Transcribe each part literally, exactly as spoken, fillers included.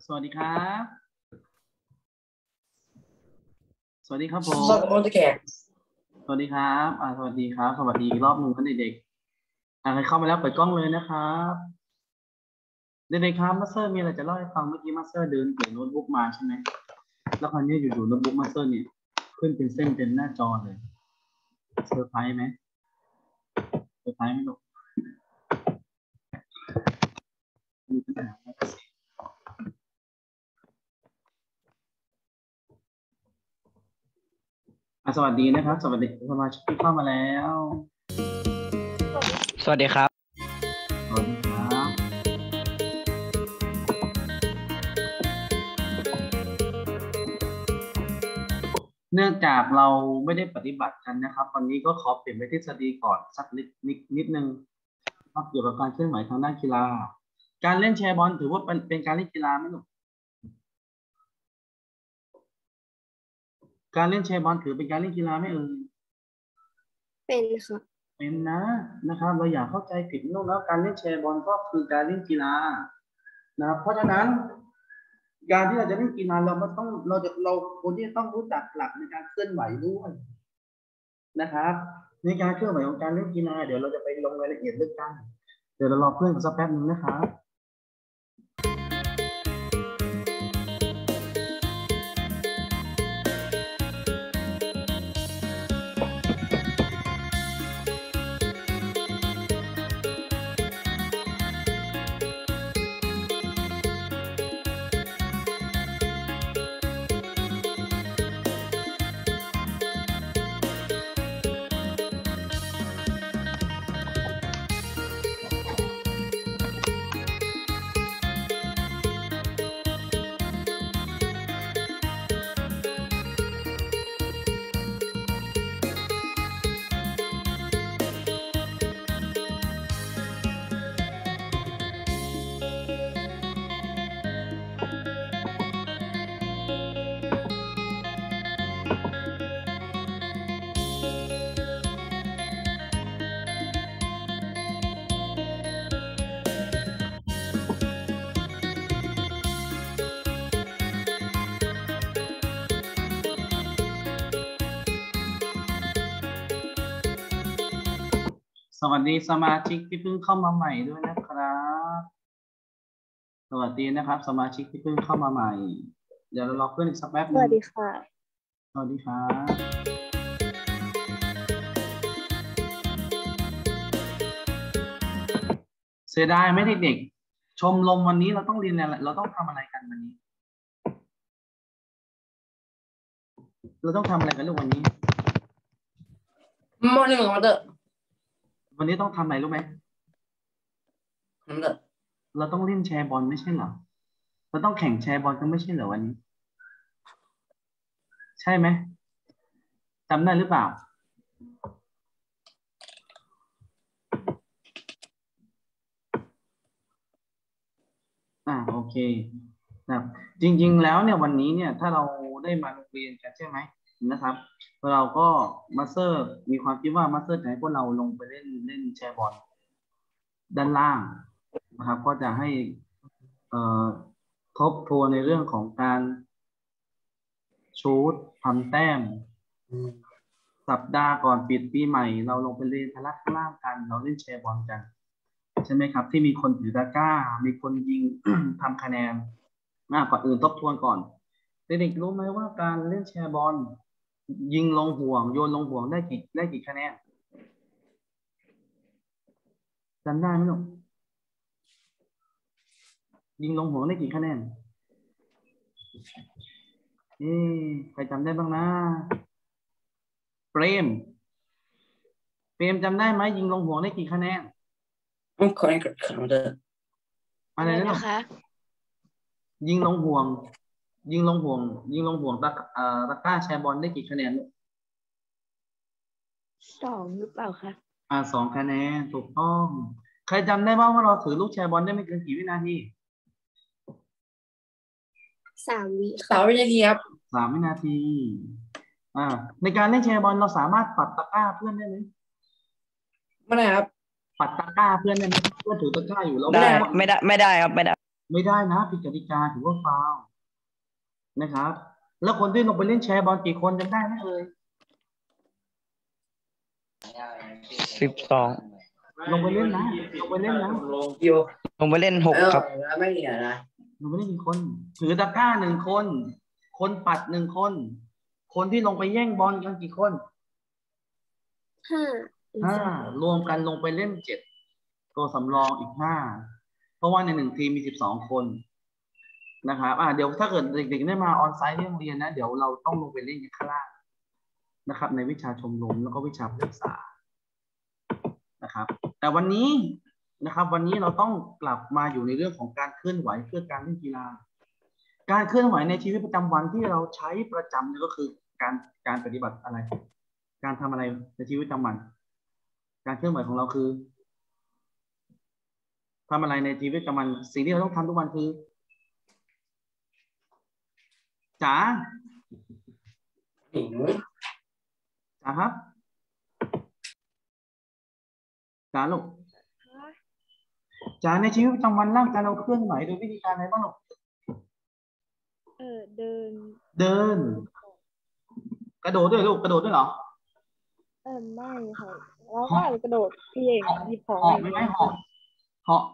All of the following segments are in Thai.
สวัสดีครับสวัสดีครับผมสวัสดีครับสวัสดีครับอ่าสวัสดีครับสวัสดีอีกรอบหนึ่งครับเด็กๆอ่าใครเข้ามาแล้วเปิดกล้องเลยนะครับเด็กๆครับมาสเตอร์มีอะไรจะเล่าให้ฟังเมื่อกี้มาสเตอร์เดินเปิดโน้ตบุ๊กมาใช่ไหมแล้วคราวนี้อยู่ๆโน้ตบุ๊กมาสเตอร์เนี่ยขึ้นเป็นเส้นเป็นหน้าจอเลยเซอร์ไพรส์ไหมเซอร์ไพรส์ไหมลูกมีปัญหาอ่ะสวัสดีนะครับสวัสดีสมาชิกที่เข้ามาแล้วสวัสดีครับสวัสดีครับเนื่องจากเราไม่ได้ปฏิบัติกันนะครับวันนี้ก็ขอเปลี่ยนไปทฤษฎีก่อนสักนิดนิดนิดนึงครับเกี่ยวกับการเคลื่อนไหวทางด้านกีฬาการเล่นแชร์บอลถือว่าเป็นเป็นการเล่นกีฬาไหมลูกการเล่นแชร์บอลถือเป็นการเล่นกีฬาไหมเอ่ยเป็นค่ะเป็นนะนะครับเราอย่าเข้าใจผิดลูกแล้วการเล่นแชร์บอลก็คือการเล่นกีฬานะครับเพราะฉะนั้นการที่เราจะเล่นกีฬาเราไม่ต้องเราจะเราคนที่ต้องรู้จักหลักในการเคลื่อนไหวด้วยนะครับในการเคลื่อนไหวของการเล่นกีฬาเดี๋ยวเราจะไปลงรายละเอียดเรื่องกันเดี๋ยวเรารอเพื่อนสักแป๊บนึงนะครับสวัสดีสมาชิกที่เพิ่งเข้ามาใหม่ด้วยนะครับสวัสดีนะครับสมาชิกที่เพิ่งเข้ามาใหม่เดี๋ยวเรารอเพื่อนอีกสักแป๊บนึงสวัสดีค่ะสวัสดีครับเสียดายไหมเด็กๆชมรมวันนี้เราต้องเรียนอะไรเราต้องทำอะไรกันวันนี้เราต้องทำอะไรกันลูกวันนี้มอนี่มึงมาเถอะวันนี้ต้องทำอะไรรู้ไหมเราต้องเล่นแชร์บอลไม่ใช่เหรอเราต้องแข่งแชร์บอลกันไม่ใช่เหรอวันนี้ใช่ไหมจำได้หรือเปล่าอ่าโอเคนะครับจริงๆแล้วเนี่ยวันนี้เนี่ยถ้าเราได้มาโรงเรียนกันใช่ไหมนะครับเราก็มาสเตอร์มีความคิดว่ามาสเตอร์จะให้พวกเราลงไปเล่นเล่นแชร์บอลด้านล่างนะครับก็จะให้เอ่อทบทวนในเรื่องของการชูตทำแต้มสัปดาห์ก่อนปิดปีใหม่เราลงไปเล่นทะลักข้างล่างกันเราเล่นแชร์บอลกันใช่ไหมครับที่มีคนถือตะกร้ามีคนยิง ทำคะแนนอ่ะก่อนอื่นทบทวนก่อนเด็กๆรู้ไหมว่าการเล่นแชร์บอลยิงลงห่วงโยนลงห่วงได้กี่ได้กี่คะแนนจำได้ไหมลูกยิงลงห่วงได้กี่คะแนนเอ๊ะใครจำได้บ้างนะเปรมเปรมจำได้ไหมยิงลงห่วงได้กี่คะแนนอืมคนนี้ก็ขำเถอะอะไรนะคะยิงลงห่วงยิงลงห่วงยิงลงห่วงตะเอ่อตะกร้าแชร์บอลได้กี่คะแนนลูกสองหรือเปล่าคะอ่าสองคะแนนถูกต้องใครจำได้บ้างว่าเราถือลูกแชร์บอลได้ไม่เกินกี่วินาทีสามวิสามวินาทีครับสามวินาทีอ่าในการเล่นแชร์บอลเราสามารถปัดตะกร้าเพื่อนได้ไหมไม่ได้ครับปัดตะกร้าเพื่อนได้ไหมเพื่อนถือตะกร้าอยู่แล้วได้ไม่ได้ไม่ได้ครับไม่ได้ไม่ได้นะผิดกติกาถือว่าฟาวล์นะครับแล้วคนที่ลงไปเล่นแชร์บอลกี่คนจำได้ไหมเอ่ยสิบสองลงไปเล่นนะลงไปเล่นนะอยู่ลงไปเล่นหกเออครับแล้วไม่มีอะไรลงไปเล่นกี่คน ถือตะกร้าหนึ่งคน คนปัดหนึ่งคน คนที่ลงไปแย่งบอลกันกี่คนห้าห้ารวมกันลงไปเล่นเจ็ดตัวสำรองอีกห้าเพราะว่าในหนึ่งทีมมีสิบสองคนนะครับอ่าเดี๋ยวถ้าเกิดเด็กๆได้มาออนไซต์ที่โรงเรียนนะเดี๋ยวเราต้องลงไปเล่นกันข้างล่างนะครับในวิชาชมรมแล้วก็วิชาศึกษานะครับ แต่วันนี้นะครับ วันนี้เราต้องกลับมาอยู่ในเรื่องของการเคลื่อนไหวเพื่อการเล่นกีฬา การเคลื่อนไหวในชีวิตประจำวันที่เราใช้ประจำเนี่ยก็คือการการปฏิบัติอะไร การทำอะไรในชีวิตประจำวัน การเคลื่อนไหวของเราคือทำอะไรในชีวิตประจำวันสิ่งที่เราต้องทำทุกวันคือจ๋าหิวจ๋าครับจ๋าลูกจ๋าในชีวิตประจำวันร่างกายเราเคลื่อนไหวโดยวิธีการอะไรบ้างลูกเออเดินเดิน กระโดดด้วยลูกกระโดดด้วยเหรอเออไม่ค่ะแล้วก็อาจจะกระโดดเพียงหยิบของเหาะไม่ไหมเหาะเหาะ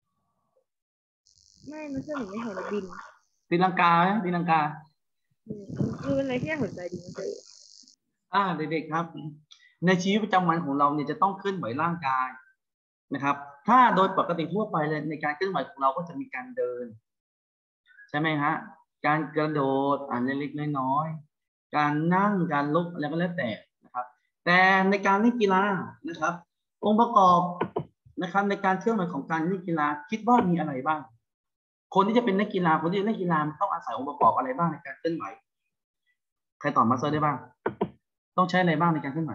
ไม่มันคือหนูไม่เห็นบินตีลังกาไหมตีลังกาอืมคือเป็นอะไรที่น่าสนใจดีมันเลยอ่าเด็กๆครับ ในชีวิตประจำวันของเราเนี่ยจะต้องเคลื่อนไหวร่างกายนะครับ ถ้าโดยปกติทั่วไปเลยในการเคลื่อนไหวของเราก็จะมีการเดิน ใช่ไหมฮะการกระโดดอ่านเล็กๆน้อยๆการนั่งการลุกอะไรก็แล้วแต่นะครับ แต่ในการเล่นกีฬานะครับ องค์ประกอบนะครับในการเคลื่อนไหวของการเล่นกีฬาคิดว่ามีอะไรบ้าง คนที่จะเป็นนักกีฬาคนที่จะเล่นกีฬาต้องอาศัยองค์ประกอบอะไรบ้างในการเคลื่อนไหวใครตอบมาเซอร์ได้บ้าง ต้องใช้อะไรบ้างในการเคลื่อนไหว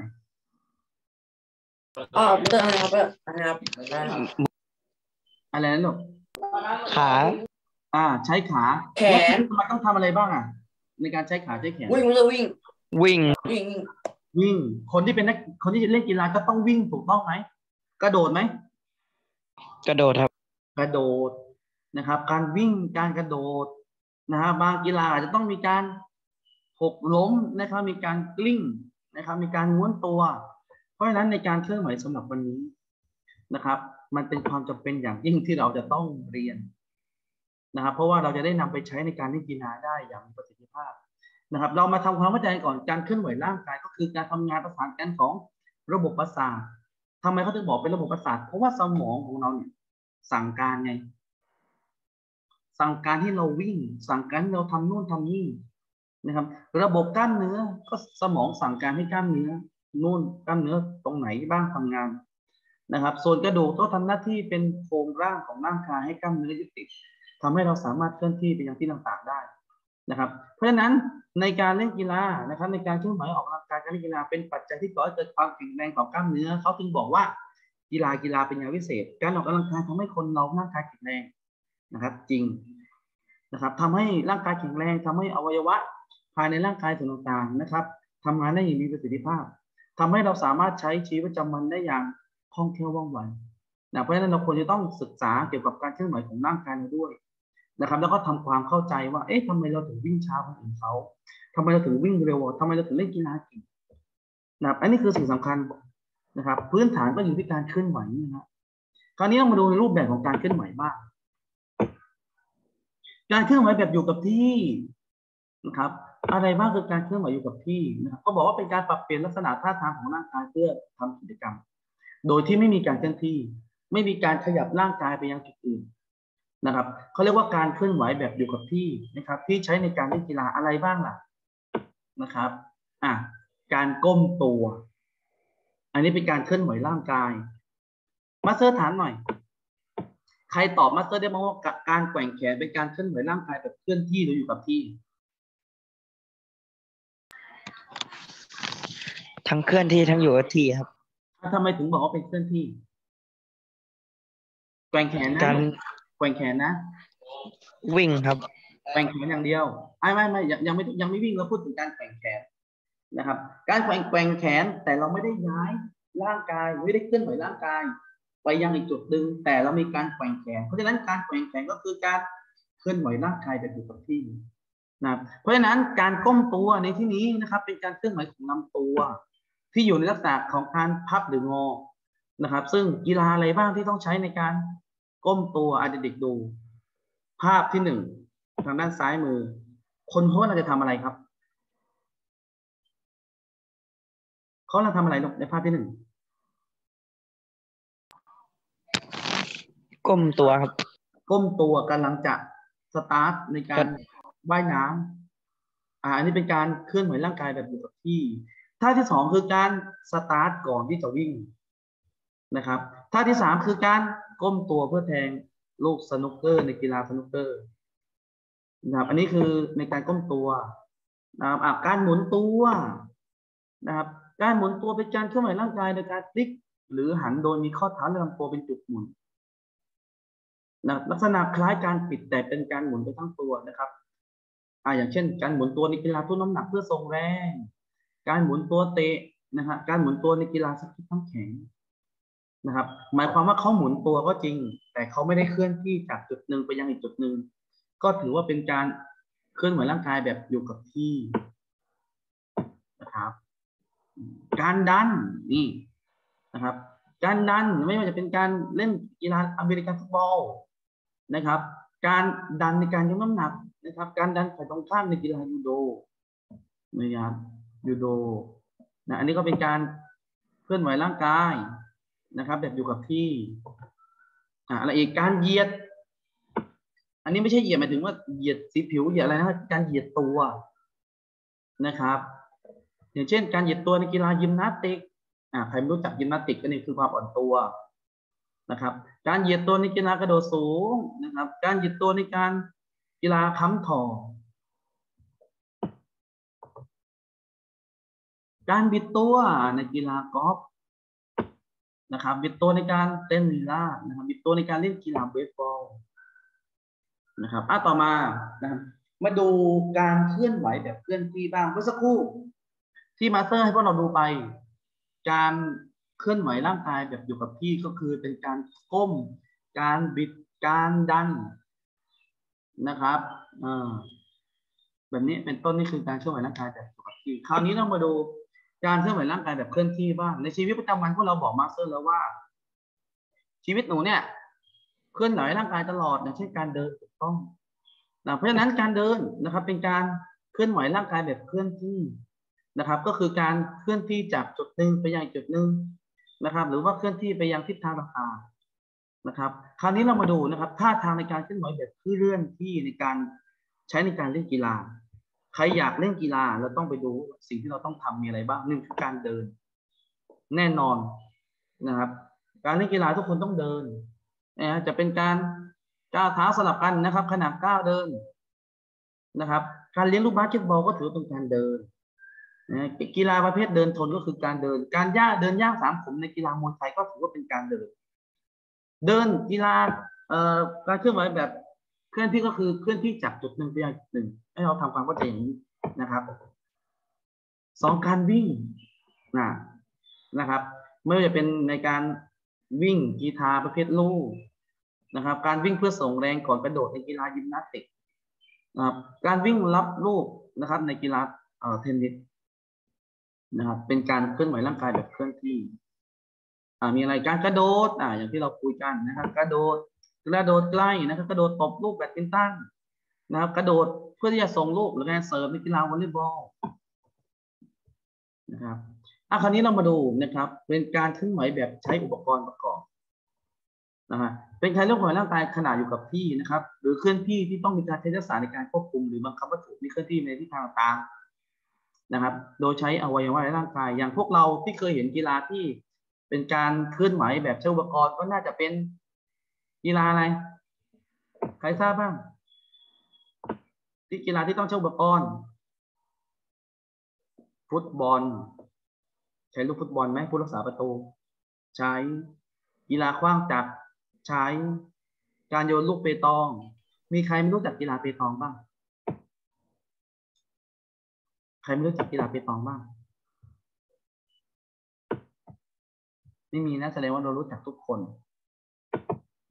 อ๋อเพื่อนนะครับเพื่อนนะครับนะครับอะไรนะลูกขาอ่า ใช้ขาแขนทำไมต้องทำอะไรบ้างอ่ะ ในการใช้ขาใช้แขนวิ่งมันจะวิ่งวิ่งวิ่งวิ่งวิ่ง คนที่เป็นนักคนที่จะเล่นกีฬาก็ต้องวิ่งถูกต้องไหมกระโดดไหมกระโดดครับกระโดดนะครับ การวิ่งการกระโดดนะฮะบางกีฬาอาจจะต้องมีการหกล้มนะครับ มีการกลิ้งนะครับ มีการม้วนตัว เพราะฉะนั้นในการเคลื่อนไหวสำหรับวันนี้นะครับ มันเป็นความจำเป็นอย่างยิ่งที่เราจะต้องเรียนนะครับ เพราะว่าเราจะได้นำไปใช้ในการเล่นกีฬาได้อย่างมีประสิทธิภาพนะครับ เรามาทำความเข้าใจก่อนการเคลื่อนไหวร่างกายก็คือการทำงานประสานกันของระบบประสาททำไมเขาถึงบอกเป็นระบบประสาทเพราะว่าสมองของเราเนี่ยสั่งการไง สั่งการให้เราวิ่ง สั่งการให้เราทำนู่นทำนี่นะครับ ระบบกล้ามเนื้อก็สมองสั่งการให้กล้ามเนื้อนู่นกล้ามเนื้อตรงไหนบ้างทำงานนะครับ ส่วนกระดูกก็ทำหน้าที่เป็นโครงร่างของร่างกายให้กล้ามเนื้อยึดติดทำให้เราสามารถเคลื่อนที่ไปยังที่ต่างๆได้นะครับ เพราะฉะนั้นในการเล่นกีฬานะครับ ในการเคลื่อนไหวออกกำลังกายการเล่นกีฬาเป็นปัจจัยที่ก่อให้เกิดความแข็งแรงของกล้ามเนื้อเขาจึงบอกว่ากีฬากีฬาเป็นยาวิเศษ การออกกำลังกายทำให้คนเราร่างกายแข็งแรงนะครับ จริงนะครับทำให้ร่างกายแข็งแรงทำให้อวัยวะภายในร่างกายส่วนต่างๆนะครับทำงานได้อย่างมีประสิทธิภาพทำให้เราสามารถใช้ชีวิตประจำวันได้อย่างคล่องแคล่วว่องไวนะเพราะฉะนั้นเราควรจะต้องศึกษาเกี่ยวกับการเคลื่อนไหวของร่างกายเราด้วยนะครับแล้วก็ทำความเข้าใจว่าเอ๊ะทำไมเราถึงวิ่งช้าคนอื่นเขาทำไมเราถึงวิ่งเร็วทำไมเราถึงเล่นกีฬาเก่งนะครับอันนี้คือสิ่งสำคัญนะครับพื้นฐานก็อยู่ที่การเคลื่อนไหวนะครับคราวนี้เรามาดูในรูปแบบของการเคลื่อนไหวบ้างการเคลื่อนไหวแบบอยู่กับที่นะครับอะไรบ้างคือการเคลื่อนไหวอยู่กับที่นะครับก็บอกว่าเป็นการปรับเปลี่ยนลักษณะท่าทางของร่างกายเพื่อทำกิจกรรมโดยที่ไม่มีการเคลื่อนที่ไม่มีการขยับร่างกายไปยังจุดอื่นนะครับเขาเรียกว่าการเคลื่อนไหวแบบอยู่กับที่นะครับที่ใช้ในการเล่นกีฬาอะไรบ้างล่ะนะครับอ่ะการก้มตัวอันนี้เป็นการเคลื่อนไหวร่างกายมาสเตอร์ถามหน่อยใครตอบมาสเตอร์ได้บ้างว่าการแกว่งแขนเป็นการเคลื่อนไหวร่างกายแบบเคลื่อนที่หรืออยู่กับที่ทั้งเคลื่อนที่ทั้งอยู่กับที่ครับทำไมถึงบอกว่าเป็นเคลื่อนที่แกว่งแขนนะการแกว่งแขนนะวิ่งครับแกว่งแขนอย่างเดียวไม่ไม่ไม่ยังยังไม่ยังไม่วิ่งเราพูดถึงการแกว่งแขนนะครับ การแกว่งแกว่งแขนแต่เราไม่ได้ย้ายร่างกายไม่ได้เคลื่อนไหวร่างกายไปยังอีกจุดหนึ่งแต่เรามีการแกว่งแขนเพราะฉะนั้นการแกว่งแขนก็คือการเคลื่อนไหวร่างกายแบบอยู่กับที่นะเพราะฉะนั้นการก้มตัวในที่นี้นะครับเป็นการเคลื่อนไหวของลำตัวที่อยู่ในลักษณะของการพับหรืองอนะครับซึ่งกีฬาอะไรบ้างที่ต้องใช้ในการก้มตัวอาจจะเด็กดูภาพที่หนึ่งทางด้านซ้ายมือคนเขาเราจะทำอะไรครับเขาเราทำอะไรลูกในภาพที่หนึ่งก้มตัวครับก้มตัวกำลังจะสตาร์ทในการว่ายน้ำอ่าอันนี้เป็นการเคลื่อนไหวร่างกายแบบอยู่กับที่ท่าที่สองคือการสตาร์ทก่อนที่จะวิ่งนะครับท่าที่สามคือการก้มตัวเพื่อแทงลูกสนุกเกอร์ในกีฬาสนุกเกอร์นะครับอันนี้คือในการก้มตัวนะครับอ่าการหมุนตัวนะครับการหมุนตัวเป็นการเคลื่อนไหวร่างกายโดยการพลิกหรือหันโดยมีข้อเท้าและลำตัวเป็นจุดหมุนนะลักษณะคล้ายการปิดแต่เป็นการหมุนไปทั้งตัวนะครับอ่าอย่างเช่นการหมุนตัวในกีฬาทุ่นน้ำหนักเพื่อทรงแรงการหมุนตัวเตะนะฮะการหมุนตัวในกีฬาสกีน้ำแข็งนะครับหมายความว่าเขาหมุนตัวก็จริงแต่เขาไม่ได้เคลื่อนที่จากจุดหนึ่งไปยังอีกจุดหนึ่งก็ถือว่าเป็นการเคลื่อนไหวร่างกายแบบอยู่กับที่นะครับการดันนี่นะครับการดันไม่ว่าจะเป็นการเล่นกีฬาอเมริกันฟุตบอลนะครับการดันในการยกน้ำหนักนะครับการดันฝ่ายตรงข้ามในกีฬายูโดนะครับยูโดนะอันนี้ก็เป็นการเคลื่อนไหวร่างกายนะครับแบบอยู่กับที่อ่าอะไรอีกการเหยียดอันนี้ไม่ใช่เหยียดหมายถึงว่าเหยียดสีผิวเหยียดอะไรนะการเหยียดตัวนะครับอย่างเช่นการเหยียดตัวในกีฬายิมนาสติกอ่าใครไม่รู้จักยิมนาสติกก็นี่คือความอ่อนตัวนะครับการเหยียดตัวในกีฬากระโดดสูงนะครับการเหยียดตัวในการกีฬาค้ำถอการบิดตัวในกีฬากอล์ฟนะครับบิดตัวในการเต้นลีลานะครับบิดตัวในการเล่นกีฬาเบสบอลนะครับอ่ะต่อมานะครับมาดูการเคลื่อนไหวแบบเคลื่อนที่บ้างเมื่อสักครู่ที่มาสเตอร์ให้พวกเราดูไปการเคลื่อนไหวร่างกายแบบอยู่กับที่ก็คือเป็นการก้มการบิดการดันนะครับอ่าแบบนี้เป็นต้นนี่คือการเคลื่อนไหวร่างกายแบบอยู่กับที่คราวนี้เรามาดูการเคลื่อนไหวร่างกายแบบเคลื่อนที่บ้างในชีวิตประจำวันพวกเราบอกมาสเตอร์แล้วว่าชีวิตหนูเนี่ยเคลื่อนไหวร่างกายตลอดอย่างเช่นการเดินถูกต้องนะเพราะฉะนั้นการเดินนะครับเป็นการเคลื่อนไหวร่างกายแบบเคลื่อนที่นะครับก็คือการเคลื่อนที่จากจุดหนึ่งไปยังจุดหนึ่งนะครับหรือว่าเคลื่อนที่ไปยังทิศทางต่างๆนะครับคราวนี้เรามาดูนะครับท่าทางในการเคลื่อนไหวแบบเคลื่อนที่ในการใช้ในการเล่นกีฬาใครอยากเล่นกีฬาเราต้องไปดูสิ่งที่เราต้องทำมีอะไรบ้างหนึ่งคือการเดินแน่นอนนะครับการเล่นกีฬาทุกคนต้องเดินนะจะเป็นการก้าวเท้าสลับกันนะครับขนาดก้าวเดินนะครับการเลี้ยงลูกบาสเกตบอลก็ถือเป็นการเดินนะกีฬาประเภทเดินทนก็คือการเดินการย่าเดินย่างสามผมในกีฬามวยไทยก็ถือว่าเป็นการเดินเดินกีฬาเอ่อการเคลื่อนไหวแบบเคลื่อนที่ก็คือเคลื่อนที่จากจุดหนึ่งไปยังจุดหนึ่งให้เราทำความเข้าใจอย่างนี้นะครับสองการวิ่งนะนะครับไม่ว่าจะเป็นในการวิ่งกีฬาประเภทลู่นะครับการวิ่งเพื่อส่งแรงก่อนกระโดดในกีฬายิมนาสติกนะครับการวิ่งรับลูกนะครับในกีฬาเอ่อเทนนิสนะครับเป็นการเคลื่อนไหวร่างกายแบบเคลื่อนที่อ่ามีอะไรการกระโดดอ่าอย่างที่เราคุยกันนะครับกระโดดกระโดดใกล้นะครับกระโดดตบลูกแบดมินตันนะครับกระโดดเพื่อที่จะส่งลูกหรือการเสิร์ฟในกีฬาวอลเลย์บอลนะครับอ่ะคราวนี้เรามาดูนะครับเป็นการเคลื่อนไหวแบบใช้อุปกรณ์ประกอบนะฮะเป็นการเคลื่อนไหวร่างกายขณะอยู่กับที่นะครับหรือเคลื่อนที่ที่ต้องมีการใช้ทักษะในการควบคุมหรือบังคับวัตถุที่เคลื่อนที่ในทิศทางต่างๆนะครับโดยใช้อวัยวะในร่างกายอย่างพวกเราที่เคยเห็นกีฬาที่เป็นการเคลื่อนไหวแบบใช้อุปกรณ์ก็น่าจะเป็นกีฬาอะไรใครทราบบ้างที่กีฬาที่ต้องใช้อุปกรณ์ฟุตบอลใช้ลูกฟุตบอลไหมผู้รักษาประตูใช้กีฬาขว้างจักรใช้การโยนลูกเปตองมีใครไม่รู้จักกีฬาเปตองบ้างใครไม่รู้จักกีฬาเปตองบ้างไม่มีนะแสดงว่าเรารู้จักทุกคน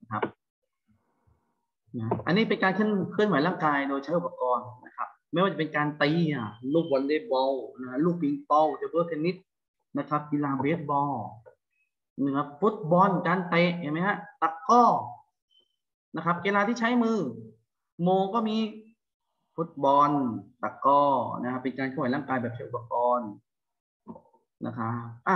นะครับนะอันนี้เป็นการเคลื่อนเคลื่อนไหวร่างกายโดยใช้อุปกรณ์นะครับไม่ว่าจะเป็นการตีอ่ะลูกวอลเลย์บอลนะลูกปิงปองเทเบิลเทนนิสนะครับกีฬาเบสบอลนะครับฟุตบอลการเตะเห็นไหมฮะตะกร้อนะครับกีฬาที่ใช้มือโมก็มีฟุตบอลตะกร้อนะครับเป็นการเคลื่อนไหวร่างกายแบบใช้อุปกรณ์นะครับอ่ะ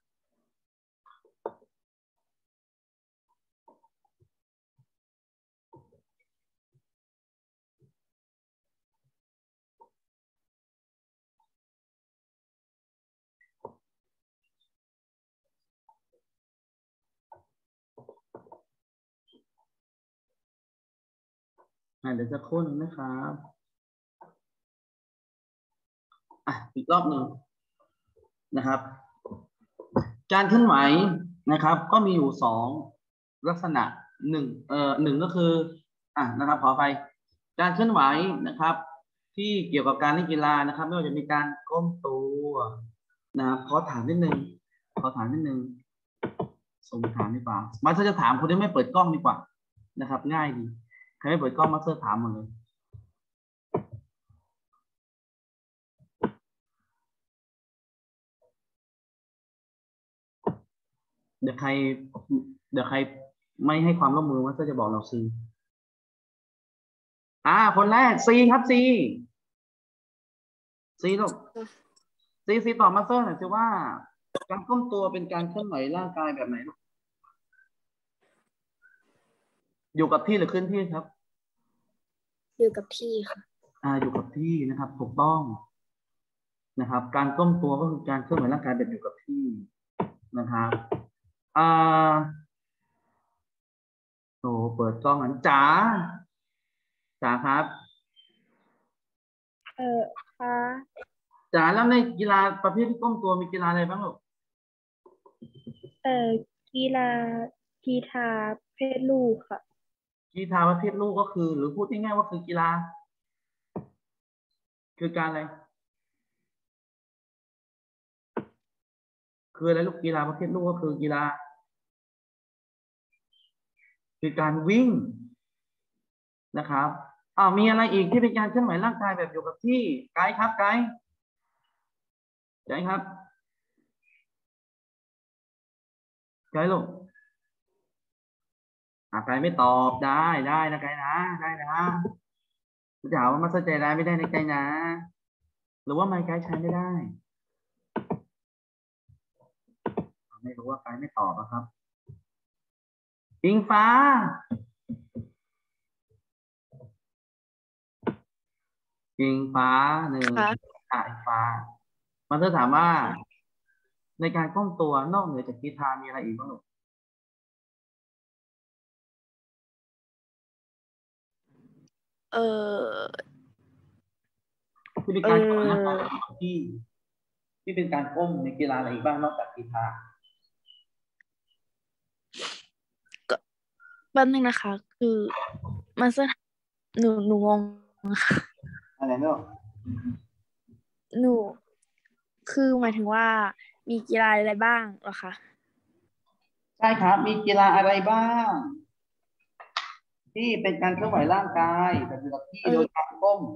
เดี๋ยวจะค้นนะครับอ่ะอีกรอบหนึ่งนะครับ การเคลื่อนไหวนะครับ ก็มีอยู่สองลักษณะหนึ่งเอ่อหนึ่งก็คืออ่ะนะครับขอไปการเคลื่อนไหวนะครับ ที่เกี่ยวกับการเล่นกีฬานะครับไม่ว่าจะมีการก้มตัวนะครับขอถามนิดนึงขอถามนิดนึงส่งถามดีกว่ามาสเตอร์จะถามคนที่ไม่เปิดกล้องดีกว่านะครับ ง่ายดีใครไม่เปิดกล้องมาสเตอร์ถามหมดเลยเดี๋ยวใครเดี๋ยวใครไม่ให้ความร่วมมือมาสเตอร์จะบอกเราซื้ออ่าคนแรกซีครับซีซีลูกซีซีตอบมาสเตอร์หน่อยสิว่าการก้มตัวเป็นการเคลื่อนไหวร่างกายแบบไหนลูกอยู่กับที่หรือเคลื่อนที่ครับอยู่กับที่ค่ะอ่าอยู่กับที่นะครับถูกต้องนะครับ การก้มตัวก็คือการเคลื่อนไหวร่างกายแบบอยู่กับที่นะครับอ่าโอ้เปิดกล้องอันจ๋าจ๋าครับเออค่ะจ๋าแล้วในกีฬาประเภทที่ก้มตัวมีกีฬาอะไรบ้างลูกเออกีฬากีฬาเพศลูกค่ะกีฬาประเภทลูกก็คือ หรือพูดง่ายๆว่าคือกีฬา คือการอะไรคืออะไรลูกกีฬาประเภทลูกก็คือกีฬา คือการวิ่งนะครับอ้าวมีอะไรอีกที่เป็นการเคลื่อนไหวร่างกายแบบอยู่กับที่ไกด์ครับไกด์ไกด์ครับไกด์ลูกอ่าไกด์ไม่ตอบได้ได้นะไกด์นะได้นะจะถามว่ามันเข้าใจได้ไม่ได้ในไกด์นะ หรือว่าไม่ไกด์ใช้ไม่ได้ไม่รู้ว่าไกด์ไม่ตอบนะครับอิงฟ้าอิงฟ้าหนึ่งค่ะอ่าอิงฟ้ามันจะถามว่า ในการก้มตัวนอกเหนือจากกีฬามีอะไรอีกบ้างลูกเออที่เป็นเอการก้มร่างกายอที่ที่เป็นการก้มในกีฬาอะไรอีกบ้างนอกจากกีฬาแป๊บนึงนะคะ คือมันจะหนูหนูงงค่ะอะไรเนาะหนู คือหมายถึงว่ามีกีฬาอะไรบ้างเหรอคะใช่ครับมีกีฬาอะไรบ้าง ที่เป็นการเคลื่อนไหวร่างกายแบบอยู่กับที่โดยการก้ม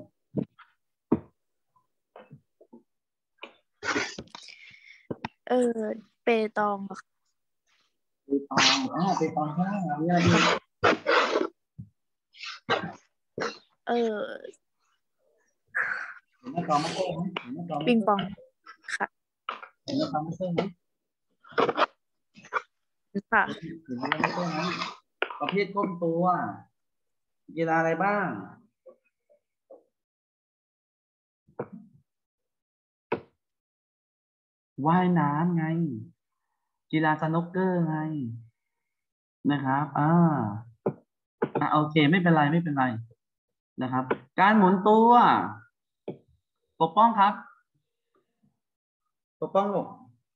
เออ เปตองเหรอคะไปตองอ่าไปตองข้างล่างมีอะไรอีกเออเห็นหน้าจอไม่เซ่ไหมเห็นหน้าจอไม่ปิงเซ่ปองค่ะเห็นหน้าจอไม่เซ่ไหมค่ะเห็นหน้าจอไม่เซ่ไหมประเภทก้มตัวกีฬาอะไรบ้างว่ายน้ำไงกีฬาสนุกเกอร์ไงนะครับอ่าอ่าโอเคไม่เป็นไรไม่เป็นไรนะครับ การหมุนตัวปกป้องครับปกป้องลูก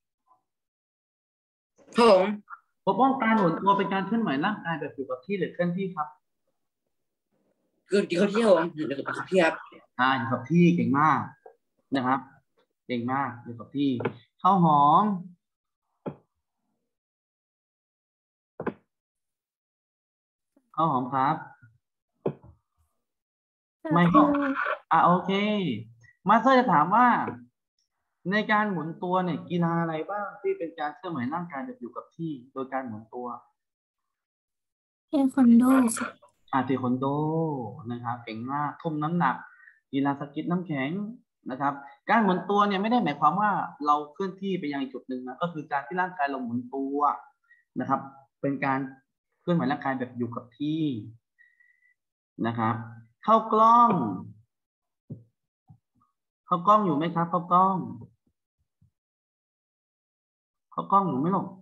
ผมปกป้องการหมุนตัวเป็นการเคลื่อนไหวร่างกายแบบอยู่กับที่หรือเคลื่อนที่ครับคือดีเขาที่ผมเดี๋ยวพี่ครับอ่าอยู่กับที่เก่งมากนะครับเก่งมากอยู่กับที่ข้าวหอมข้าวหอมครับค่ะไม่ครูอ่ะโอเค มาสเตอร์จะถามว่า ในการหมุนตัวเนี่ยกีฬาอะไรบ้างที่เป็นการเคลื่อนไหวร่างกายแบบอยู่กับที่ โดยการหมุนตัวเทควันโดค่ะอาเทควันโดนะครับเก่งมากทุ่มน้ำหนัก กีฬาสกิทน้ำแข็งนะครับ การหมุนตัวเนี่ยไม่ได้หมายความว่าเราเคลื่อนที่ไปยังอีกจุดหนึ่งนะก็คือการที่ร่างกายเราหมุนตัวนะครับ เป็นการเคลื่อนไหวร่างกายแบบอยู่กับที่นะครับ เข้ากล้องเข้ากล้องอยู่ไหมครับเข้ากล้องเข้ากล้องอยู่ไหมลูก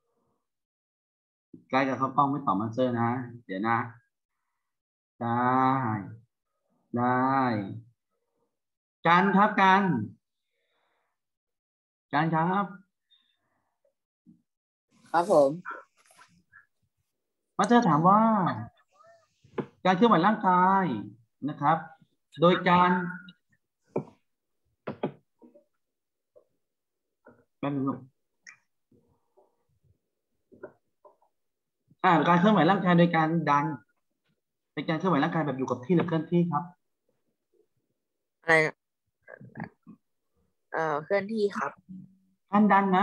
ใกล้กับเข้ากล้องไม่ตอบมันเซอร์นะ เดี๋ยวนะ ได้ ได้ การครับการการครับครับผมมาเจอถามว่า การเคลื่อนไหวร่างกายนะครับ โดยการแป๊บนึงลูกอ่าการเคลื่อนไหวร่างกายโดยการดันเป็นการเคลื่อนไหวร่างกายแบบอยู่กับที่หรือเคลื่อนที่ครับอะไรนะเอ่อเคลื่อนที่ครับการดันนะ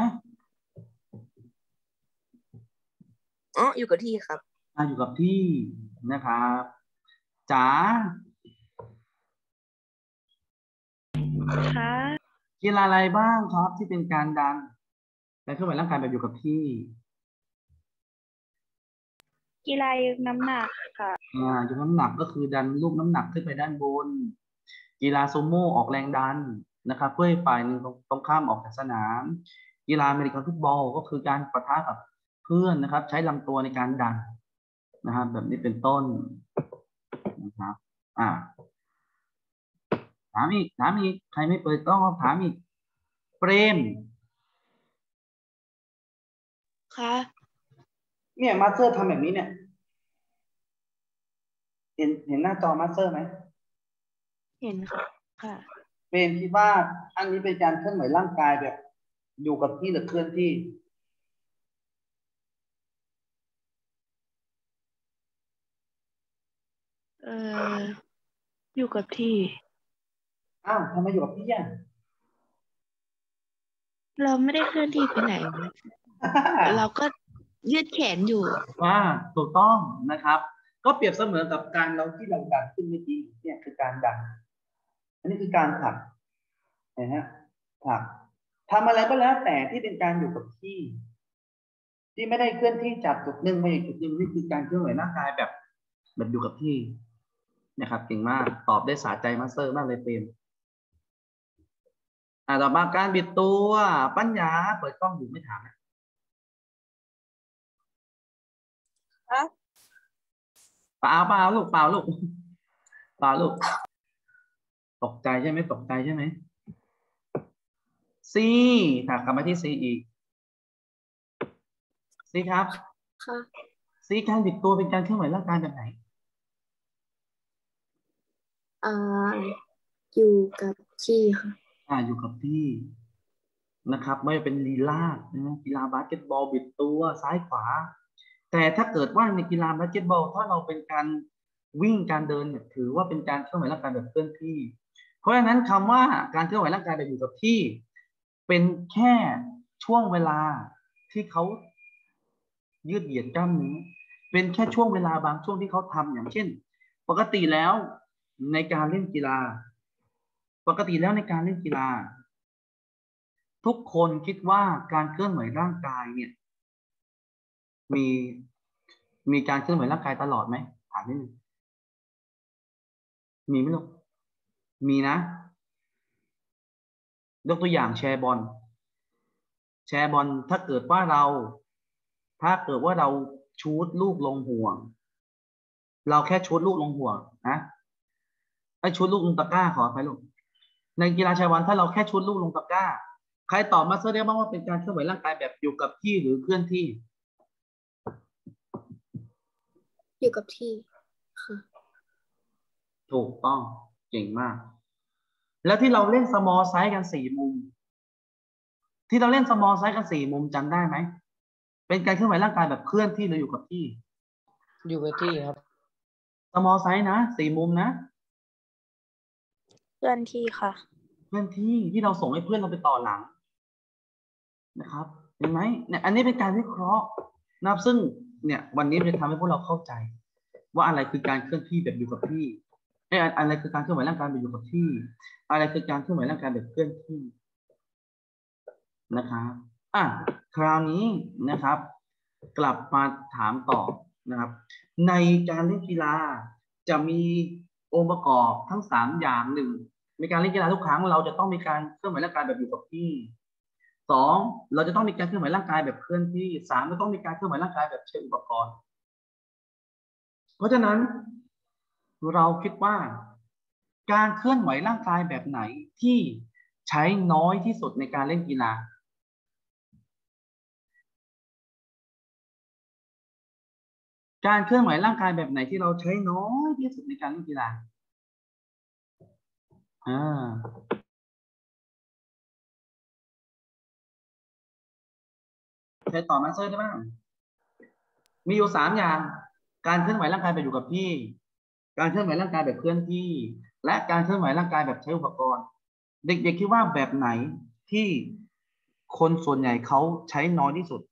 อ๋ออยู่กับที่ครับอ่าอยู่กับที่นะครับจ๋าค่ะกีฬาอะไรบ้างครับที่เป็นการดันและเคลื่อนไหวร่างกายแบบอยู่กับที่กีฬายกน้ำหนักค่ะอ่ายกน้ำหนักก็คือดันลูกน้ำหนักขึ้นไปด้านบน กีฬาซูโม่ออกแรงดันนะครับ เพื่อให้ฝ่ายหนึ่งตรงข้ามออกจากสนาม กีฬาอเมริกันฟุตบอลก็คือการปะทะกับเพื่อนนะครับ ใช้ลำตัวในการดันนะครับแบบนี้เป็นต้นนะครับอ่าถามอีกถามอีกใครไม่เปิดกล้องถามอีกเปรมค่ะเนี่ยมาสเตอร์ทำแบบนี้เนี่ย เห็นเห็นหน้าจอมาสเตอร์ไหมเห็นค่ะ ค่ะเปรมคิดว่าอันนี้เป็นการเคลื่อนไหวร่างกายแบบ อยู่กับที่หรือเคลื่อนที่เอออยู่กับที่อ้าวทำไมอยู่กับที่อ่ะเราไม่ได้เคลื่อนที่ไปไหนนะเราก็ยืดแขนอยู่ว่าถูกต้องนะครับ ก็เปรียบเสมือนกับการเราที่เราดันขึ้นเมื่อกี้เนี่ยคือการดัน อันนี้คือการผลักนะฮะผลักทำอะไรก็แล้วแต่ที่เป็นการอยู่กับที่ ที่ไม่ได้เคลื่อนที่จากจุดหนึ่งมาอีกจุดหนึ่งนี่คือการเคลื่อนไหวร่างกายแบบแบบอยู่กับที่นะครับเก่งมากตอบได้สะใจมาสเตอร์มากเลยเปรมอ่าต่อมาการบิดตัวปัญญาเปิดกล้องอยู่ไม่ถามนะฮะเปล่าเปล่าลูกเปล่าลูกเปล่าลูกตกใจใช่ไหมตกใจใช่ไหมซีถ้ากลับมาที่ซีอีกซีครับค่ะซีการบิดตัวเป็นการเคลื่อนไหวร่างกายแบบไหนอ่า อยู่กับที่ค่ะอ่าอยู่กับที่นะครับไม่ว่าเป็นลีลาดนะกีฬาบาสเกตบอลบิดตัวซ้ายขวา แต่ถ้าเกิดว่าในกีฬาบาสเกตบอลถ้าเราเป็นการวิ่งการเดินเนี่ยถือว่าเป็นการเคลื่อนไหวร่างกายแบบเคลื่อนที่ เพราะฉะนั้นคำว่าการเคลื่อนไหวร่างกายแบบอยู่กับที่ เป็นแค่ช่วงเวลาที่เขายืดเหยียดกล้ามเนื้อเป็นแค่ช่วงเวลาบางช่วงที่เขาทำอย่างเช่น ปกติแล้วในการเล่นกีฬา ปกติแล้วในการเล่นกีฬา ทุกคนคิดว่าการเคลื่อนไหวร่างกายเนี่ย มีมีการเคลื่อนไหวร่างกายตลอดไหมถามนิดนึงมีไหมลูกมีนะ ยกตัวอย่างแชร์บอลแชร์บอลถ้าเกิดว่าเรา ถ้าเกิดว่าเราชูตลูกลงห่วง เราแค่ชูตลูกลงห่วงนะไอ้ชูตลูกลงตะกร้าขออภัยลูกในกีฬาแชร์บอลถ้าเราแค่ชูตลูกลงตะกร้า ใครตอบมาเสได้บ้างว่าเป็นการเคลื่อนไหวร่างกายแบบอยู่กับที่หรือเคลื่อนที่อยู่กับที่ ค่ะถูกต้องเก่งมาก แล้วที่เราเล่น small size กันสี่มุม ที่เราเล่น small size กันสี่มุมจำได้ไหมเป็นการเคลื่อนไหวร่างกายแบบเคลื่อนที่หรืออยู่กับที่อยู่กับที่ครับ small size นะสี่มุมนะเคลื่อนที่ค่ะเคลื่อนที่ที่เราส่งให้เพื่อนเราไปต่อหลังนะครับเห็นไหมเนี่ยอันนี้เป็นการวิเคราะห์นะครับซึ่งเนี่ยวันนี้จะทำให้พวกเราเข้าใจ ว่าอะไรคือการเคลื่อนที่แบบอยู่กับที่เอ้ยอะไรคือการเคลื่อนไหวร่างกายแบบอยู่กับที่ อะไรคือการเคลื่อนไหวร่างกายแบบเคลื่อนที่นะครับอ่ะคราวนี้นะครับ กลับมาถามต่อนะครับ ในการเล่นกีฬาจะมีองค์ประกอบทั้งสามอย่างหนึ่งในการเล่นกีฬาทุกครั้งเราจะต้องมีการเคลื่อนไหวร่างกายแบบอยู่กับที่สองเราจะต้องมีการเคลื่อนไหวร่างกายแบบเคลื่อนที่สามเราต้องมีการเคลื่อนไหวร่างกายแบบใช้อุปกรณ์ เพราะฉะนั้นเราคิดว่าการเคลื่อนไหวร่างกายแบบไหนที่ใช้น้อยที่สุดในการเล่นกีฬาการเคลื่อนไหวร่างกายแบบไหนที่เราใช้น้อยที่สุดในการเล่นกีฬาอ่าใครตอบมาเซอร์ได้บ้างมีอยู่สามอย่างการเคลื่อนไหวร่างกายแบบอยู่กับที่การเคลื่อนไหวร่างกายแบบเคลื่อนที่และการเคลื่อนไหวร่างกายแบบใช้อุปกรณ์เด็กๆคิดว่าแบบไหนที่คนส่วนใหญ่เขาใช้น้อยที่สุด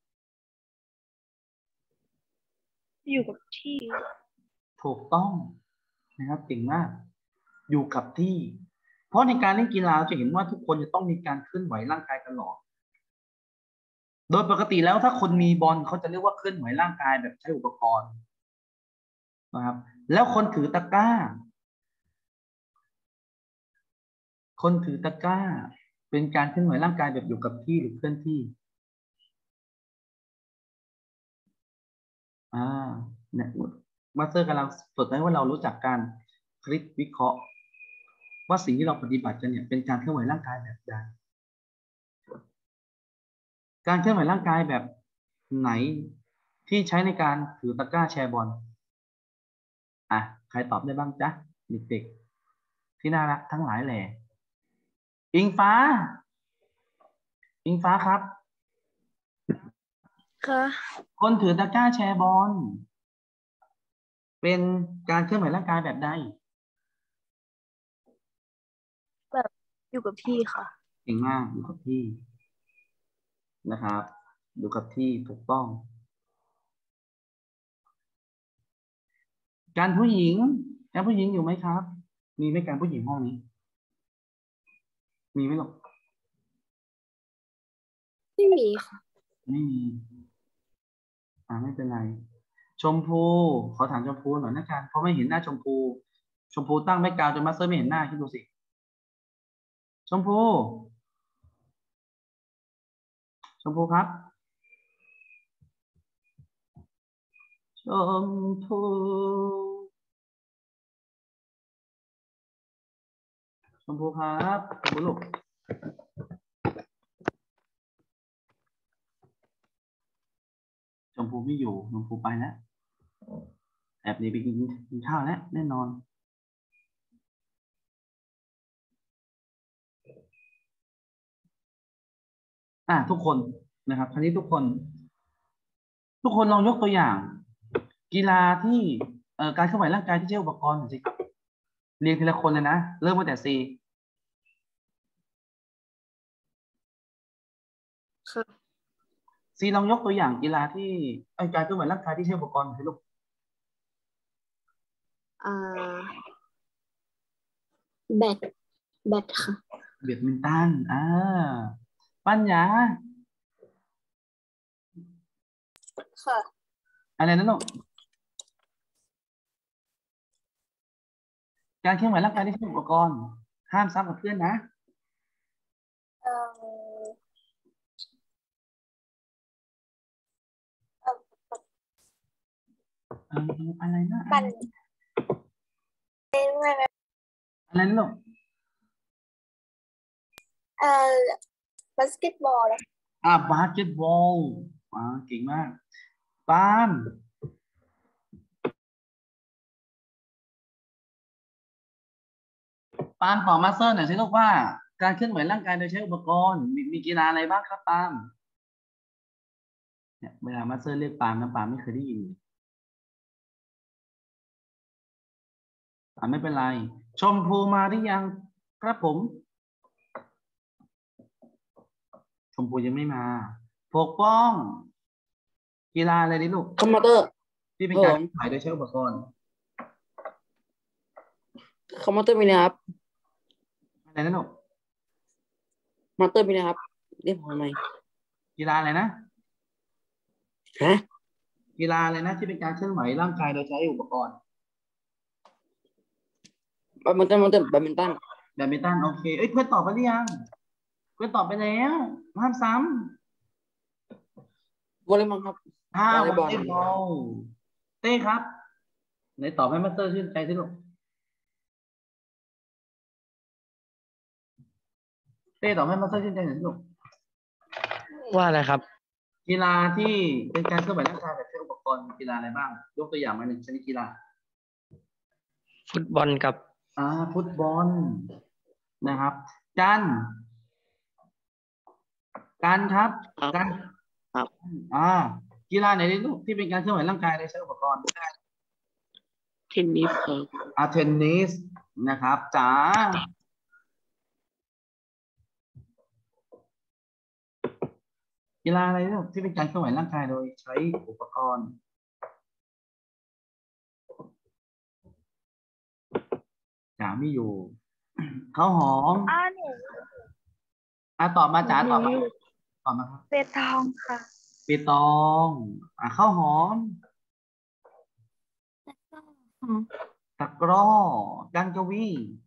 อยู่กับที่ถูกต้องนะครับเก่งมากอยู่กับที่เพราะในการเล่นกีฬาเราจะเห็นว่าทุกคนจะต้องมีการเคลื่อนไหวร่างกายตลอดโดยปกติแล้วถ้าคนมีบอลเขาจะเรียกว่าเคลื่อนไหวร่างกายแบบใช้อุปกรณ์นะครับแล้วคนถือตะกร้าคนถือตะกร้าเป็นการเคลื่อนไหวร่างกายแบบอยู่กับที่หรือเคลื่อนที่อ่าเนี่ยมาสเตอร์กำลังฝึกให้ว่าเรารู้จักการคลิกวิเคราะห์ว่าสิ่งที่เราปฏิบัติกันเนี่ยเป็นการเคลื่อนไหวร่างกายแบบใดการเคลื่อนไหวร่างกายแบบไหนที่ใช้ในการถือตะกร้าแชร์บอลอ่ะใครตอบได้บ้างจ๊ะเด็กๆที่น่ารักทั้งหลายแหล่อิงฟ้าอิงฟ้าครับค่ะคนถือตะกร้าแชร์บอลเป็นการเคลื่อนไหวร่างกายแบบใดแบบอยู่กับที่ค่ะเก่งมากอยู่กับที่นะครับอยู่กับที่ถูกต้อง การผู้หญิงการผู้หญิงอยู่ไหมครับ มีไหมการผู้หญิงห้องนี้ มีไหมหรอกไม่มีค่ะไม่มีอ่าไม่เป็นไร ชมพูขอถามชมพูหน่อยนะกันเพราะไม่เห็นหน้าชมพู ชมพูตั้งแบ็คกราวด์จนมาสเตอร์ไม่เห็นหน้าคิดดูสิ ชมพู ชมพูครับ ชมพูชมพูครับชมพูลูกชมพูไม่อยู่ชมพูไปแล้วแอบหนีไปกินกินข้าวแล้วแน่นอนอ่ะทุกคนนะครับคราวนี้ทุกคน ทุกคนลองยกตัวอย่าง กีฬาที่เอ่อการเคลื่อนไหวร่างกายที่ใช้อุปกรณ์หน่อยสิครับเรียงทีละคนเลยนะเริ่มตั้งแต่ซีค่ะซีลองยกตัวอย่างกีฬาที่ไอ้การเคลื่อนไหวร่างกายที่ใช้อุปกรณ์หน่อยสิลูกอ่า แบดแบดค่ะแบดมินตันอ่าปัญญาค่ะอะไรนะลูกการเคลื่อนไหวร่างกายที่ใช้อุปกรณ์ห้ามซ้ำกับเพื่อนนะเอ่อเอ่อเอออะไรนะปั่นอะไรนะลูกเอ่อบาสเกตบอลอ่าบาสเกตบอลอ่าเก่งมากปาล์มปาล์มตอบมาสเตอร์หน่อยสิลูกว่าการเคลื่อนไหวร่างกายโดยใช้อุปกรณ์มีมีกีฬาอะไรบ้างครับปาล์มเนี่ยเวลามาสเตอร์เรียกปาล์มนะปาล์มไม่เคยได้ยินอ่าไม่เป็นไรชมพูมาหรือยังครับผมชมพูยังไม่มาปกป้องกีฬาอะไรดิลูกคอมพิวเตอร์ที่เป็นการขายโดยใช้อุปกรณ์คอมพิวเตอร์มีนะครับอะไรนะลูกคอมพิวเตอร์มีนะครับเรียกผมทำไมกีฬาอะไรนะฮะกีฬาอะไรนะที่เป็นการเคลื่อนไหวร่างกายโดยใช้อุปกรณ์แบดมินตันแบดมินตันแบดมินตันโอเคเอ้ยเพื่อนตอบไปหรือยังเพื่อนตอบไปแล้วห้ามซ้วอลเลย์บอลครับำห้าวอลเลย์บอลวอลเลย์บอลเต้ครับไหนตอบให้มาสเตอร์ชื่นใจสิลูกเต้ตอบให้มาสเตอร์ชื่นใจหน่อยสิลูกว่าอะไรครับกีฬาที่เป็นการเคลื่อนไหวร่างกายแบบใช้อุปกรณ์กีฬาอะไรบ้างยกตัวอย่างมาหนึ่งชนิดกีฬาฟุตบอลกับอ่าฟุตบอลนะครับกันกันครับครับกันครับอ่ากีฬาไหนดีลูกที่เป็นการเคลื่อนไหวร่างกายโดยใช้อุปกรณ์เทนนิสครับอาเทนนิสนะครับจ๋ากีฬาอะไรลูกที่เป็นการเคลื่อนไหวร่างกายโดยใช้อุปกรณ์จ๋าไม่อยู่ข้าวหอมอ่าหนูอ่ะตอบมาจ๋าตอบมาตอบมาครับเปตองค่ะเปตองอ่ะข้าวหอมตะกร้อกันกวี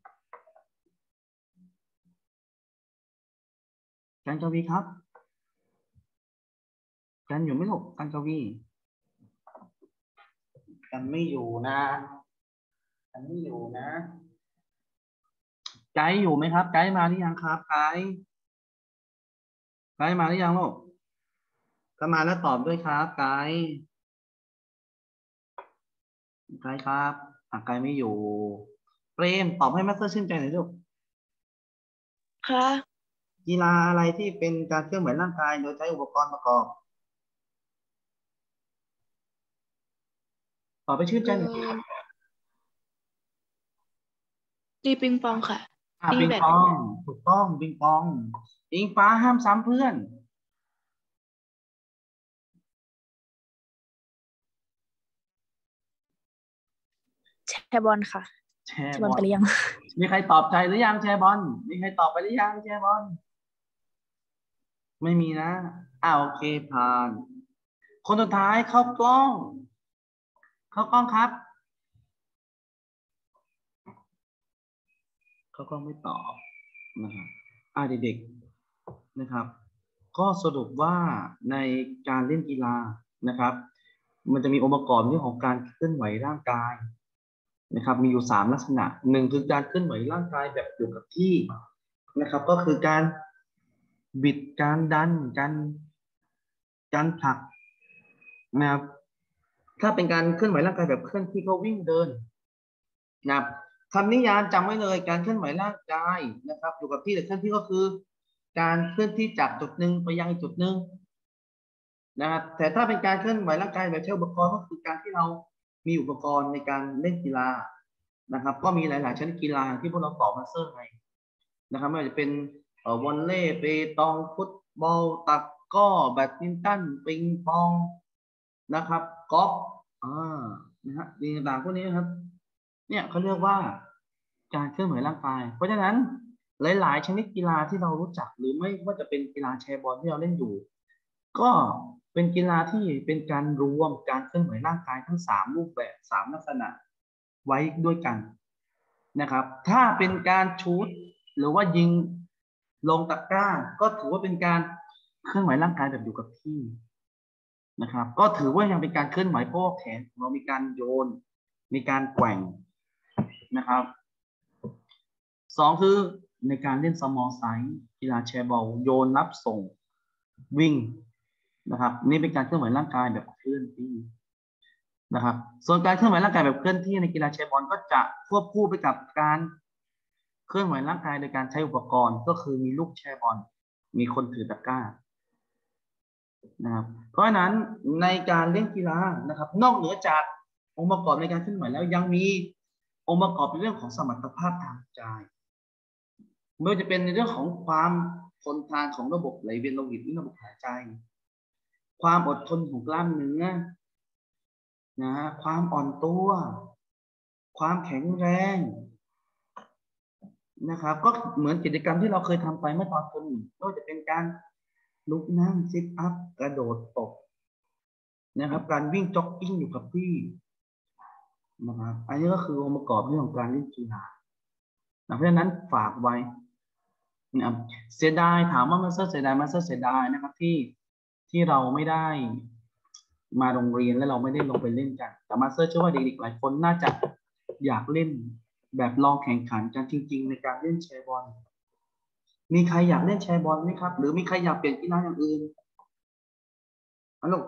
กันกวีครับกันอยู่ไหมลูกกันกวีกันไม่อยู่นะกันไม่อยู่นะไกด์อยู่ไหมครับไกด์มาหรือยังครับไกด์ไกด์มาหรือยังลูกถ้ามาแล้วตอบด้วยครับไกด์ไกด์ครับอ่ะไกด์ไม่อยู่เปรมตอบให้มาสเตอร์ชื่นใจหน่อยลูกค่ะกีฬาอะไรที่เป็นการเคลื่อนไหวร่างกายโดยใช้อุปกรณ์ประกอบตอบไปชื่นใจหน่อยตีปิงปองค่ะอ่ะตีปิงแบดปองถูกต้องปิงปองอิงฟ้าห้ามซ้ำเพื่อนแชร์บอลค่ะแชร์แชร์บบ ออลลไปหรือยังมีใครตอบใจหรือยังแชร์บอลมีใครตอบไปหรือยังแชร์บอลไม่มีนะอ่าโอเคผ่านคนสุดท้ายเข้ากล้องเข้ากล้องครับเข้ากล้องไม่ตอบนะครับอ่าเด็กๆนะครับ ก็สรุปว่าในการเล่นกีฬานะครับ มันจะมีองค์ประกอบเรื่องของการเคลื่อนไหวร่างกายนะครับมีอยู่สามลักษณะหนึ่งคือการเคลื่อนไหวร่างกายแบบอยู่กับที่นะครับ ก็คือการบิดการดันการการผลักนะครับถ้าเป็นการเคลื่อนไหวร่างกายแบบเคลื่อนที่ก็วิ่งเดินนะครับคำนิยามจำไว้เลยการเคลื่อนไหวร่างกายนะครับอยู่กับที่แต่เคลื่อนที่ก็คือ การเคลื่อนที่จากจุดหนึ่งไปยังอีกจุดหนึ่งนะครับแต่ถ้าเป็นการเคลื่อนไหวร่างกายแบบใช้อุปกรณ์ก็คือการที่เรามีอุปกรณ์ในการเล่นกีฬานะครับ ก็มีหลายๆชนิดกีฬาที่พวกเราตอบมาเซอร์ไงนะครับไม่ว่าจะเป็นเอ่อวอลเลย์เปตองฟุตบอลตะกร้อแบดมินตันปิงปองนะครับกอล์ฟอ่านะฮะสิ่งต่างๆพวกนี้ครับเนี่ยเขาเรียกว่าการเคลื่อนไหวร่างกายเพราะฉะนั้นหลายๆชนิดกีฬาที่เรารู้จักหรือไม่ว่าจะเป็นกีฬาแชร์บอลที่เราเล่นอยู่ก็เป็นกีฬาที่เป็นการรวมการเคลื่อนไหวร่างกายทั้งสามรูปแบบสามลักษณะไว้ด้วยกันนะครับถ้าเป็นการชูตหรือว่ายิงลงตะกร้าก็ถือว่าเป็นการเคลื่อนไหวร่างกายแบบอยู่กับที่นะครับก็ถือว่ายังเป็นการเคลื่อนไหวเพราะว่าแขนของเรามีการโยนมีการแกว่งนะครับสองคือในการเล่น small size กีฬาแชร์บอลโยนรับส่งวิ่งนะครับนี่เป็นการเคลื่อนไหวร่างกายแบบเคลื่อนที่นะครับส่วนการเคลื่อนไหวร่างกายแบบเคลื่อนที่ในกีฬาแชร์บอลก็จะควบคู่ไปกับการเคลื่อนไหวร่างกายโดยการใช้อุปกรณ์ก็คือมีลูกแชร์บอลมีคนถือตะกร้านะครับเพราะฉะนั้นในการเล่นกีฬานะครับนอกเหนือจากองค์ประกอบในการเคลื่อนไหวแล้วยังมีองค์ประกอบในเรื่องของสมรรถภาพทางใจไม่ว่าจะเป็นในเรื่องของความทนทานของระบบไหลเวียนโลหิตหรือระบบหายใจความอดทนของกล้ามเนื้อนะฮะความอ่อนตัวความแข็งแรงนะครับก็เหมือนกิจกรรมที่เราเคยทำไปเมื่อตอนต้นไม่ว่าจะเป็นการลุกนั่งซิทอัพกระโดดตบนะครับการวิ่งจ็อกกิ้งอยู่กับที่นะครับอันนี้ก็คือองค์ประกอบเรื่องของการเล่นกีฬาเพราะฉะนั้นฝากไว้นะครับเสียดายถามว่ามาสเตอร์เสียดายมาสเตอร์เสียดายนะครับที่ที่เราไม่ได้มาโรงเรียนและเราไม่ได้ลงไปเล่นกันแต่มาสเตอร์เชื่อว่าเด็กๆหลายคนน่าจะอยากเล่นแบบลองแข่งขันกันจริงๆในการเล่นแชร์บอลมีใครอยากเล่นแชร์บอลไหมครับหรือมีใครอยากเปลี่ยนกีฬาอย่างอื่นฮัลโหล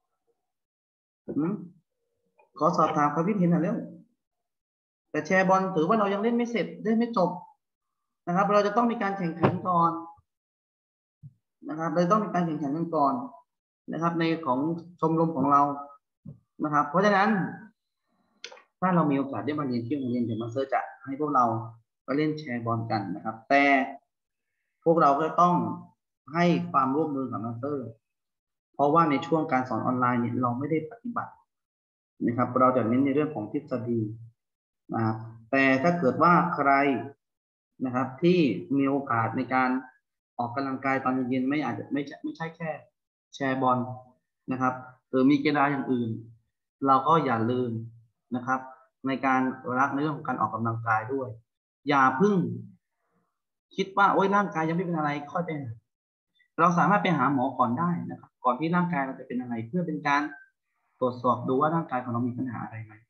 ขอสอบถามความคิดเห็นหน่อยเร็วแต่แชร์บอลถือว่าเรายังเล่นไม่เสร็จเล่นไม่จบนะครับเราจะต้องมีการแข่งขันก่อนนะครับเราต้องมีการแข่งขันกันก่อนนะครับในของชมรมของเรานะครับเพราะฉะนั้นถ้าเรามีโอกาสได้มาเรียนที่โรงเรียนเดี๋ยวมาสเตอร์จะให้พวกเราไปเล่นแชร์บอลกันนะครับแต่พวกเราก็ต้องให้ความร่วมมือกับมาสเตอร์เพราะว่าในช่วงการสอนออนไลน์เนี่ยเราไม่ได้ปฏิบัตินะครับเราจะเน้นในเรื่องของทฤษฎีนะครับแต่ถ้าเกิดว่าใครนะครับที่มีโอกาสในการออกกำลังกายตอนเย็นๆไม่อาจจะไม่ใช่ไม่ใช่แค่แชร์บอลนะครับหรือมีกีฬาอย่างอื่นเราก็อย่าลืมนะครับในการรักในเรื่องของการออกกำลังกายด้วยอย่าพึ่งคิดว่าโอ๊ยร่างกายยังไม่เป็นอะไรค่อยไปเราสามารถไปหาหมอก่อนได้นะครับก่อนที่ร่างกายเราจะเป็นอะไรเพื่อเป็นการตรวจสอบดูว่าร่างกายของเรามีปัญหาอะไรไหม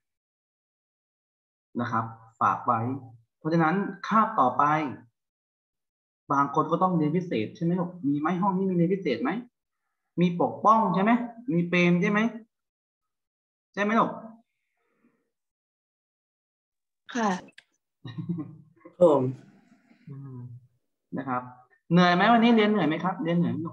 นะครับฝากไว้เพราะฉะนั้นคาบต่อไปบางคนก็ต้องเรียนพิเศษใช่ไหมลูกมีไหมห้องนี้มีเรียนพิเศษไหมมีปกป้องใช่ไหมมีเปรมใช่ไหมใช่ไหมลูกค่ะผมนะครับเหนื่อยไหมวันนี้เรียนเหนื่อยไหมครับเรียนเหนื่อยไหมลูก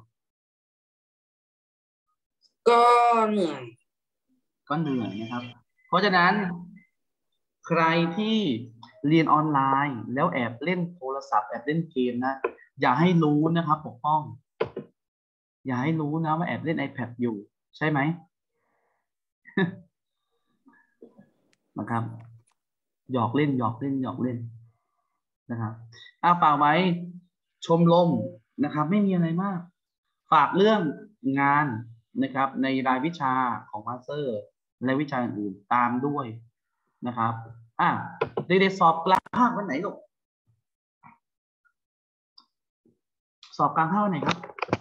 ก็เหนื่อยก็เหนื่อยนะครับเพราะฉะนั้นใครที่เรียนออนไลน์แล้วแอบเล่นโทรศัพท์แอบเล่นเกมนะอย่าให้รู้นะครับปกป้องอย่าให้รู้นะว่าแอบเล่น iPad อยู่ใช่ไหม นะครับหยอกเล่นหยอกเล่นหยอกเล่นนะครับอ้าฝากไว้ชมรมนะครับไม่มีอะไรมากฝากเรื่องงานนะครับในรายวิชาของมาสเตอร์และวิชาอื่นตามด้วยนะครับอ่ะเด็กๆสอบกลางภาควันไหนลูกสอบกลางภาควันไหนครับ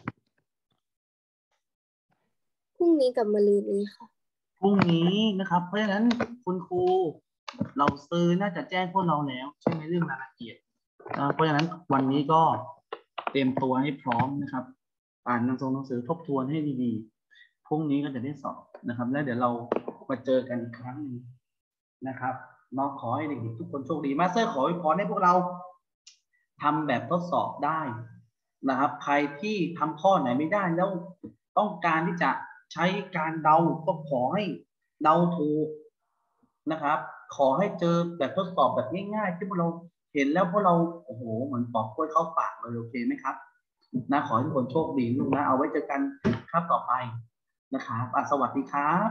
พรุ่งนี้กับมะรืนนี้ค่ะพรุ่งนี้นะครับเพราะฉะนั้นคุณครูเราซื้อน่าจะแจ้งพวกเราแล้วใช่ไหมเรื่องรายละเอียดเพราะฉะนั้นวันนี้ก็เตรียมตัวให้พร้อมนะครับอ่านหนังสือหนังสือทบทวนให้ดีๆพรุ่งนี้ก็จะได้สอบนะครับแล้วเดี๋ยวเรามาเจอกันอีกครั้งหนึ่งนะครับน้องขอให้เด็กๆทุกคนโชคดีมาสเตอร์ขออวยพรให้พวกเราทำแบบทดสอบได้นะครับใครที่ทำข้อไหนไม่ได้แล้วต้องการที่จะใช้การเดาก็ขอให้เดาถูกนะครับขอให้เจอแบบทดสอบแบบง่ายๆที่พวกเราเห็นแล้วพวกเราโอ้โหเหมือนปอกกล้วยเข้าปากเลยโอเคไหมครับนะขอให้ทุกคนโชคดีลูกนะเอาไว้เจอกันครับต่อไปนะครับสวัสดีครับ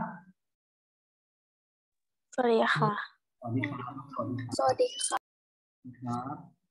สวัสดีค่ะสวัสดีครับสวัสดีครับสวัสดีค่ะครับ